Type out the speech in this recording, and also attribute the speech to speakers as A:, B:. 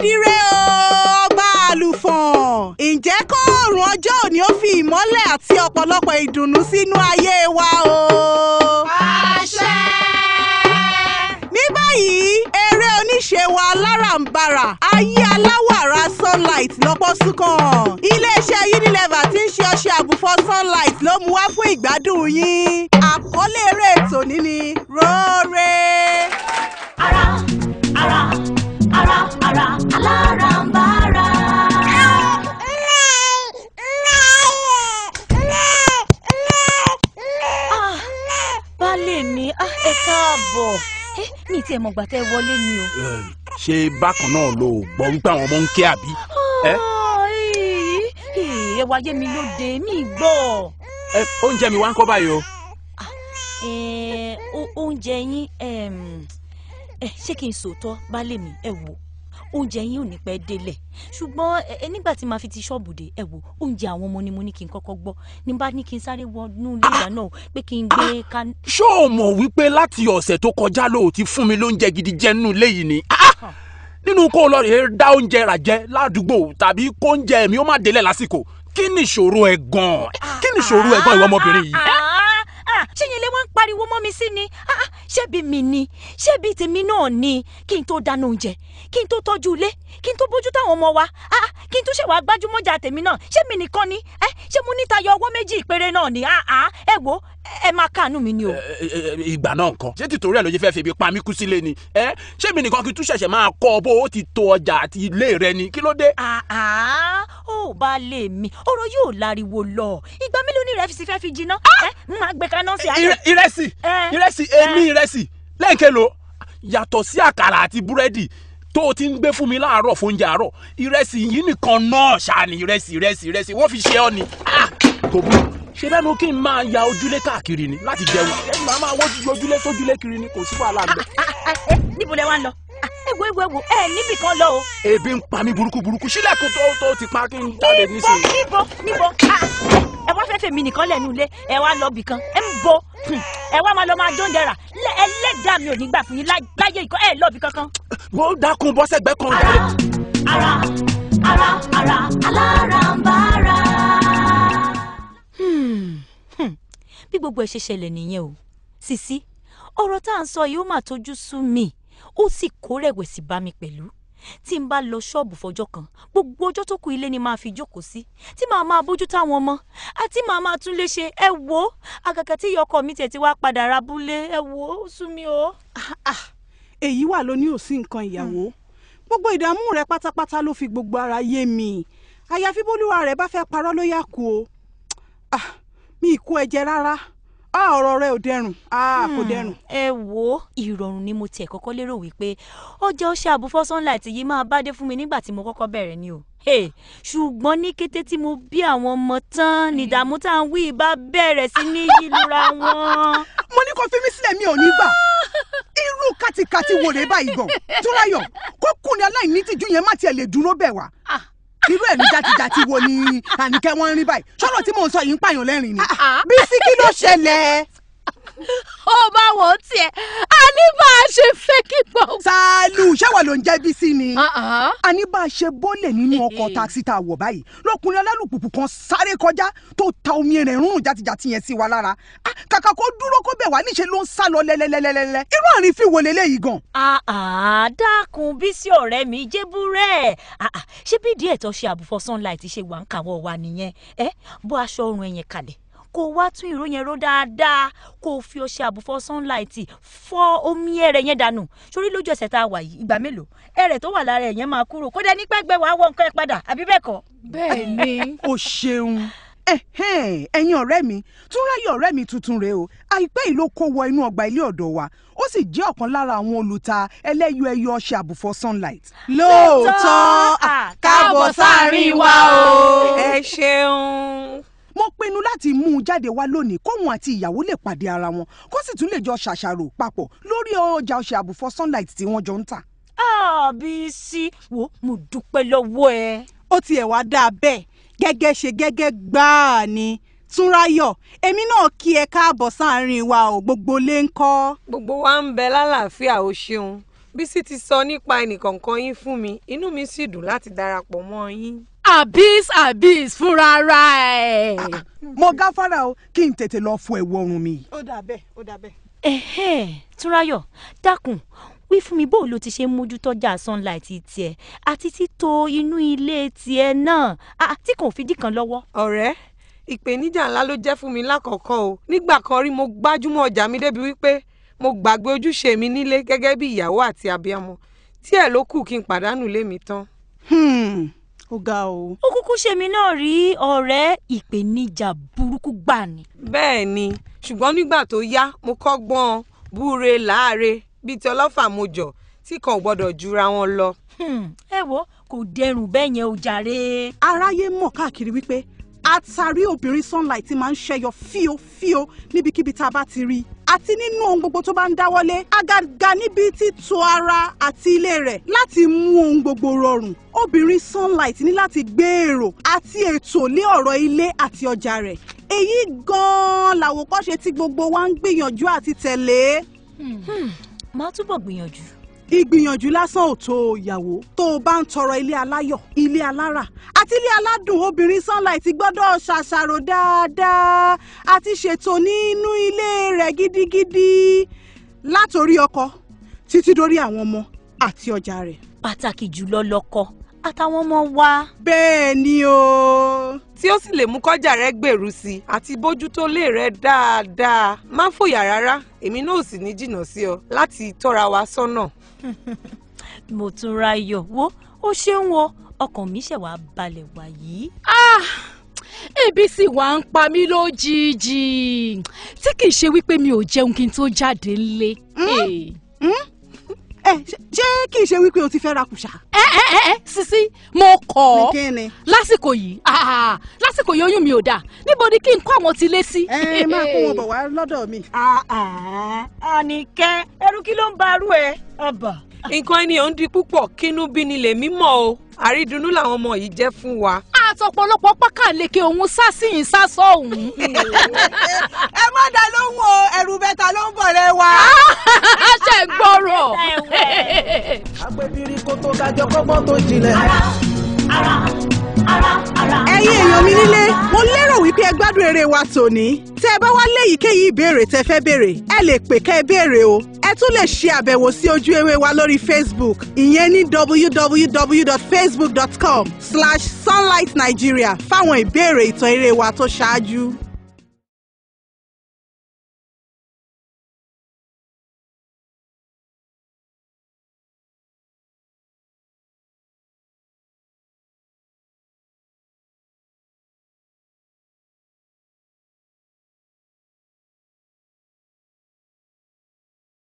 A: dire o ọba àlùfọ̀n. Ǹjẹ́ kó oòrùn ọjọ́ òní ó fi ìmọ́lẹ̀ àti ọ̀pọ̀lọpọ̀ ìdùnnú sínú ayé wa o.
B: Àṣẹ.
A: Ní báyìí eré oníṣe wa Alarambara ayé aláwàrà sunlight lọ́pọ̀ súnkàn. Iléeṣẹ́ Unilever tí ń ṣe ọṣẹ àbùfọ̀ sunlight ló mú wá fún ìgbádùn yín. Àkọlé eré ètò ní ni Róore.
B: Ara Alarambara.
C: Baálé mi, ẹ káàbọ̀. Mi tiẹ̀ mọ̀ gbà tẹ́ wọlé ni o.
D: Ṣé bákan náà ló gbọ́ wípé àwọn ọmọ ń ké àbí?
C: Ẹ wáyé mi lóde, mi gbọ́.
D: Oúnjẹ mi wá ń kọ́ báyìí o.
C: Oúnjẹ yín ṣé kí n sòótọ́ baálé mi, ẹ wò oúnjẹ yín ò ní pẹ́ délẹ̀ ṣùgbọ́n nígbà tí màá fi ti ṣọ́ọ̀bù dé ẹ wò oúnjẹ àwọn ọmọ ni mo ní kí n kọ́kọ́ gbọ́ ní bá ní kí n sáré wọnú ilé ìgbà náà pé kí n gbé ká.
D: ṣó o mọ̀ wípé láti ọ̀sẹ̀ tó kọjá ló ti fún mi lóúnjẹ gidi jẹ nínú ilé yìí ni nínú kó o lọ rèé dá oúnjẹ rà jẹ ládùúgbò tàbí kó oúnjẹ mi ó má délẹ̀ lásìkò kí ni ìṣòro ẹ̀ gan-an kí ni ìṣòro ẹ̀ gan-an ìwọ ọmọbìnrin yìí.
C: ṣé yẹn lè wá ń pariwo mọ́ mi sí ni ṣébi mi ni ṣébi tèmi náà ni kí n tó dáná oúnjẹ kí n tó tọ́jú ilé kí n tó bójú táwọn ọmọ wa kí n tó ṣe wàá gbájúmọ́jà tèmi náà ṣé mi nìkan ni ṣé mo ní tayọ ọwọ́ méjì péré náà ni ẹ wo ẹ máa káàánú mi ni o.
D: ìgbà náà nǹkan ṣé tìtorí ẹ ló ṣe fẹ́ fi ibi pa mí kú sílé ni ṣé mi nìkan kí n tún ṣẹ̀ṣẹ̀ máa kọ́ ọ bó o ti to ọjà àti ilé rẹ ni kí ló dé.
C: ó bá lè mi ọ̀rọ̀ yóò láriwo lọ ìgbà mélòó ni ìrẹsì fẹ́ fi jiná n máa gbé kaná sí ayé.
D: ìrẹsì èmi ìrẹsì lẹ́ǹkẹ́ lo yàtọ̀ sí àkàrà àti búrẹ́dì tó o ti ń gbé fún mi láàárọ̀ fún oúnjẹ àárọ̀ ìrẹsì yìí nìkan náà ṣáà ní ìrẹsì wọ́n fi ṣe ọ́ ni. kò bú ṣe bẹ́ẹ̀ ni kí n máa ya ojúlé káàkiri ni láti jẹun ẹni máa wọ́jú ojúlé sójúlé kiri ni kò sí wàhálà ń bẹ.
C: níbo lẹ wá ń lọ ewu níbì kan lọ o.
D: ebi ń pa mí burúkú sílẹ̀kùn tó ti pa kí n jáde nísìnyí.
C: níbo ẹ wá fẹ́ fèmí nìkan lẹ́nu ilé ẹ wá lọ bìkan ẹ ń bo ẹ wá máa lọ máa jó ń dẹ̀ra ẹlẹ́dàá mi ò ní gbà fún yín láyé ìkọ́ ẹ lọ́ọ̀bì kankan.
D: mo dákun bọ́sẹ̀gbẹ́ kan.
B: Ara Alarambara.
C: bí gbogbo ẹ ṣe ṣẹlẹ̀ nìyẹn o Sisi ọ̀rọ̀ tá à ń sọ yìí ó mà tójú sú mi ó sì kó rẹ̀wẹ̀sì bá mi pẹ̀lú tí n bá lọ ṣọ́ọ̀bù fọjọ́ kan gbogbo ọjọ́ tó kù ilé ni máa fi jókòó sí tí màá máa bójú táwọn ọmọ àti màá máa tún lè ṣe ẹ wò àgàgà tí ìyọkọ mi tẹ̀ ti wá padà rabúlé ẹ wò ó sú mi o.
A: èyí wà ló ní òsín nǹkan ìyàwó gbogbo ìdààmú rẹ pátápátá ló fi gbogbo ara yé mi àyàfi bólúwa rẹ bá fẹ́ parọ́ ló yà kú o mi ì kó ẹ̀jẹ̀ rárá ọ̀rọ̀ rẹ ò dẹrùn kò dẹrùn.
C: ẹ wo ìrọ̀rùn ni mo tiẹ̀ kọ́kọ́ lérò wípé ọjà ọṣẹ àbúfọ́ sunlight yìí máa bá dé fún mi nígbà tí mo kọ́kọ́ bẹ̀rẹ̀ ni o. ṣùgbọ́n ní kété tí mo bí àwọn ọmọ tán ní ìdààmú tá à ń wí bá bẹ̀rẹ̀ sí ní yílura wọn.
A: mo ní kó fi mí sílẹ̀ mi ò ní gbà irú kàtìkàtì wò rè báyìí gan Túnráyọ̀ kó kùnì aláìní tìjú yẹn má tiẹ̀ lè dúró bẹ̀ wá irú ẹ̀ ní jàtijàti wo ni Àníkẹ́ wọ́n rí báyìí sọ̀rọ̀ tí mò ń sọ yìí ń pààyàn lẹ́rìn ni Bísí kí ló ṣẹlẹ̀.
E: ó bá wọ́n tiẹ̀ a ní bá a ṣe fẹ́ kí gbọ́.
A: Sàálù ṣẹ́wọ̀ ló ń jẹ́ Bísí ni a ní bá a ṣe bọ́lẹ̀ nínú ọkọ̀ takisí tá a wọ̀ báyìí lọ́kùnrin alálùpùpù kan sáré kọjá tó ta omi rẹ̀ rúrùn jàtijàti yẹn sí wa lára kàkà kó dúró kó bẹ̀ wá níṣẹ́ ló ń sá lọ lẹ́lẹ́lẹ́lẹ́lẹ́ irú àrín fi wọlé léyìí gan.
C: dákun Bísí ọ̀rẹ́ mi jébúrẹ́ ṣé bí díẹ̀ tó ṣe àbùfọ́ sunlight ṣe wà ń kàwọ́ wa nìyẹn bó aṣọ ọrùn ẹ̀yẹn kalẹ̀ kó wá tún ìró yẹn ró dáadáa kó fi ọṣẹ àbùfọ́ sunlight fọ omi ẹ̀rẹ̀ yẹn dànù sórí lójú ẹsẹ̀ tá a wà yìí ìgbà mélòó ẹ̀rẹ̀ tó wà lára ẹ̀yẹn máa kúrò kó dẹ ní pẹ́gbẹ́ wàá wọ nǹkan ẹ̀ padà àbí bẹ́ẹ̀ kọ́.
E: bẹ́ẹ̀ ni.
A: o ṣeun ẹ̀yin ọ̀rẹ́ mi Túnráyọ̀ ọ̀rẹ́ mi tuntun rèé o àìpẹ́ yìí ló kó wọ inú ọgbà ilé ọ̀dọ̀ wa ó sì jẹ́ ọ̀kan lára àwọn olùta ẹlẹ́yọ ẹyọ ọṣẹ àbùfọ́ sunlight.
E: lóòótọ́ káàbọ̀ sáàrin wa o. ẹ ṣeun.
A: mo pinnu láti mú un jáde wá lónìí kóun àti ìyàwó lè pàdé ara wọn kó sì tún lè jọ ṣàṣàrò papọ̀ lórí ọjà ọṣẹ àbùfọ́ sunlight tí wọ́n jọ ń tà.
C: Bísí wo mo dúpẹ́ lọ́wọ́ ẹ.
A: ó tiẹ̀ wá dáa bẹ́ẹ̀ gẹ́gẹ́ ṣe gẹ́gẹ́ gbáà ni Túnráyọ̀ èmi náà kí ẹ káàbọ̀ sáàrin wa ò gbogbo lé ń kọ́.
E: gbogbo wa ń bẹ lálàáfíà o ṣeun
F: Bísí ti sọ nípa ẹnìkọ̀ọ̀kan yín fún mi, inú mi sì dùn láti darapọ̀ mọ́ yín.
E: Abis fúnra ẹ̀.
A: Mo gáfárà o kí n tètè lọ fọ ẹ̀wù ọrùn mi.
G: Ó dà bẹ́ẹ̀.
C: Túnráyọ̀ dákun wí fún mi bó ló ti ṣe mójútọ́jà Sunlight tiẹ̀ àti títò inú ilé tiẹ̀ náà tí kò fi dí kan lọ́wọ́.
F: Ọ̀rẹ́, ìpèníjà ńlá ló jẹ́ fún mi lákọ̀ọ́kọ́ o. Nígbà kan rí mo gbájúmọ́ ọjà mi débi wípé mo gbàgbé ojúṣe mi nílé gẹ́gẹ́ bí ìyàwó àti abiyamọ. Tí ẹ̀ ló kù kí n pàdánù lé mi tán.
A: Ó ga o.
C: Ó kúkú ṣe mí náà rí ọ̀rẹ́, ìpèníjà burúkú gbà ni.
F: Bẹ́ẹ̀ ni, ṣùgbọ́n nígbà tó yá mo kọ́gbọ́n búre láàre bíi ti ọlọ́fà mojọ̀ tí kan ò gbọ́dọ̀ jura wọn lọ.
C: Ẹ wo kò dẹrùn bẹ́ẹ̀ yẹn o jàre.
A: Aráyé mọ̀ káàkiri wípé àtàrí obìnrin Sunlight máa ń ṣẹyọ fíofío níbikíbi tá a bá ti rí àti nínú ohun gbogbo tó bá ń dáwọ́lé àgàgà níbi títò ara àti ilé rẹ̀ láti mú ohun gbogbo rọrùn. Obìnrin Sunlight ní láti gbé èrò àti ètò lé ọ̀rọ̀ ilé àti ọjà rẹ̀. Èyí gan-an làwòkọ́ṣe tí gbogbo wa ń gbìyànjú àti tẹ̀lé.
C: Máa túbọ̀ gbìyànjú.
A: Ìgbìyànjú lásán ò tó ìyàwó tó o bá ń tọrọ ilé aláyọ̀, ilé alára àti ilé aládùn. Obìnrin Sunlight gbọ́dọ̀ ṣàṣàrò dáadáa àti ṣètò nínú ilé rẹ̀ gidigidi látòrí ọkọ títí dórí àwọn ọmọ àti ọjà rẹ̀.
C: Pàtàkì jùlọ lọ́kọ àtàwọn ọmọ wa.
A: Bẹ́ẹ̀ ni o.
F: Tí ó sì lè mú kọjá rẹ gbèrú sí i àti bójútó lé rẹ dáadáa. Má fòyà rárá, èmi náà ò sì ní jìnnà sí ọ láti tọ́ra wa sọ́nà.
C: Mo tún ra iyọ̀ wo ó ṣeun wo ọkàn mi ṣẹ̀ wá balẹ̀ wàyí.
E: Ebi sì wá ń pa mí lójijì tí kì í ṣe wípé mi ò jẹun kí n tó jáde nílé.
A: Ṣé kì í ṣe wípé o ti fẹ́ ra kùsà?
E: Sisi mo kọ̀
A: ọ́
E: lásìkò yìí oyún mi ò dáa níbo ni kí n kó àwọn ti lé sí.
A: Máa kó wọn bọ̀ wá lọ́dọ̀ mi.
C: Àníkẹ́ ẹrú kí ló ń ba arú ẹ ọba.
F: Nǹkan ẹni ò ń di púpọ̀ kínú bí ni lèmi mọ̀ o. Àrídùnnú làwọn ọmọ yìí jẹ́ fún wa.
E: Àtọ̀pọ̀lọpọ̀ pákàleke òun sá sí yìí sá sọ́hùn.
A: Ẹ má dá lóhùn o, ẹrù bẹ́ta ló ń bọ̀ rẹ wá.
E: Ṣé gbọ́rọ̀?
H: Agbẹ́bírí kó tó dájọ́ kọ́gbọ́n tó jinlẹ̀.
A: Ẹ̀yin èèyàn mi nílé, mo lérò wípé ẹ gbádùn eré wa tòní. Tẹ́ ẹ bá wá léyìíkéyìí ìbéèrè tẹ́ fẹ́ béèrè, ẹ lè pè kẹ́ ẹ béèrè o. Ẹ tún lè ṣe àbẹ̀wò sí ojú ewé wa lórí Facebook, ìyẹn ní www.facebook.com/sunlightnigeria fáwọn ìbéèrè ìtàn eré wa tó ṣáájú.